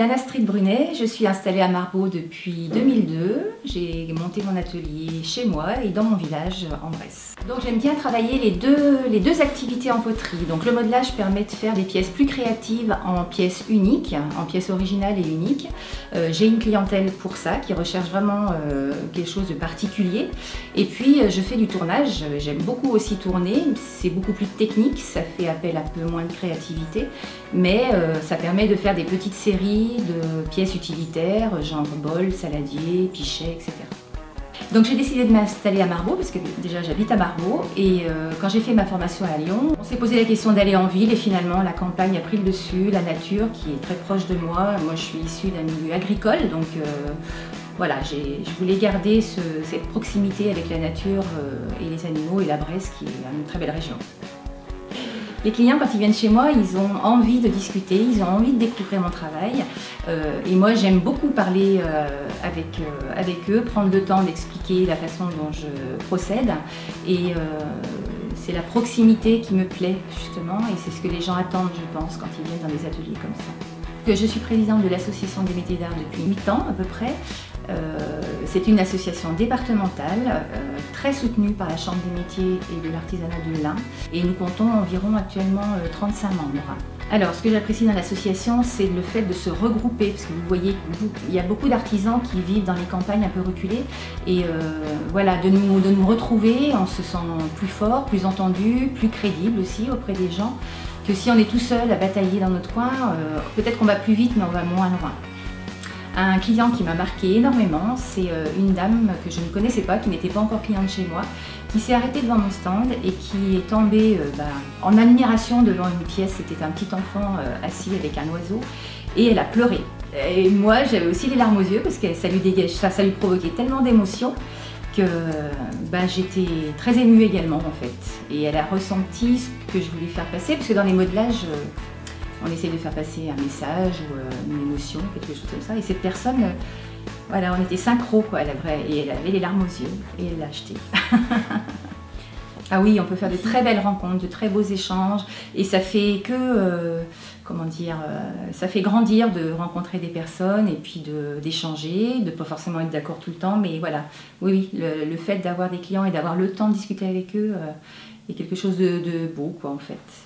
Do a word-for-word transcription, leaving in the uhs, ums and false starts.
m'appelle Astrid Brunet, je suis installée à Marbeau depuis deux mille deux. J'ai monté mon atelier chez moi et dans mon village en Bresse. Donc j'aime bien travailler les deux, les deux activités en poterie. Donc le modelage permet de faire des pièces plus créatives en pièces uniques, en pièces originales et uniques. Euh, J'ai une clientèle pour ça qui recherche vraiment euh, quelque chose de particulier. Et puis je fais du tournage, j'aime beaucoup aussi tourner. C'est beaucoup plus technique, ça fait appel à un peu moins de créativité, mais euh, ça permet de faire des petites séries de pièces utilitaires, genre bol, saladier, pichet, et cetera. Donc j'ai décidé de m'installer à Marbeau, parce que déjà j'habite à Marbeau, et euh, quand j'ai fait ma formation à Lyon, on s'est posé la question d'aller en ville, et finalement la campagne a pris le dessus, la nature qui est très proche de moi. Moi je suis issue d'un milieu agricole, donc euh, voilà, je voulais garder ce, cette proximité avec la nature euh, et les animaux et la Bresse, qui est une très belle région. Les clients, quand ils viennent chez moi, ils ont envie de discuter, ils ont envie de découvrir mon travail. Euh, et moi, j'aime beaucoup parler euh, avec, euh, avec eux, prendre le temps d'expliquer la façon dont je procède. Et euh, c'est la proximité qui me plaît, justement, et c'est ce que les gens attendent, je pense, quand ils viennent dans des ateliers comme ça. Je suis présidente de l'association des métiers d'art depuis huit ans, à peu près. Euh, c'est une association départementale, euh, très soutenue par la Chambre des métiers et de l'artisanat de l'Ain, et nous comptons environ actuellement euh, trente-cinq membres. Alors, ce que j'apprécie dans l'association, c'est le fait de se regrouper, parce que vous voyez, il y a beaucoup d'artisans qui vivent dans les campagnes un peu reculées, et euh, voilà, de nous, de nous retrouver, on se sent plus fort, plus entendu, plus crédible aussi auprès des gens, que si on est tout seul à batailler dans notre coin, euh, peut-être qu'on va plus vite, mais on va moins loin. Un client qui m'a marqué énormément, c'est une dame que je ne connaissais pas, qui n'était pas encore cliente chez moi, qui s'est arrêtée devant mon stand et qui est tombée euh, bah, en admiration devant une pièce. C'était un petit enfant euh, assis avec un oiseau, et elle a pleuré. Et moi, j'avais aussi les larmes aux yeux, parce que ça lui, dégage, ça, ça lui provoquait tellement d'émotions que bah, j'étais très émue également en fait. Et elle a ressenti ce que je voulais faire passer, parce que dans les modelages, euh, on essaie de faire passer un message ou euh, une émotion, quelque chose comme ça. Et cette personne, euh, voilà, on était synchro, quoi, elle avait, et elle avait les larmes aux yeux, et elle l'a acheté. Ah oui, on peut faire de très belles rencontres, de très beaux échanges, et ça fait que, euh, comment dire, euh, ça fait grandir de rencontrer des personnes, et puis d'échanger, de, de pas forcément être d'accord tout le temps, mais voilà, oui, oui, le, le fait d'avoir des clients et d'avoir le temps de discuter avec eux euh, est quelque chose de, de beau, quoi, en fait.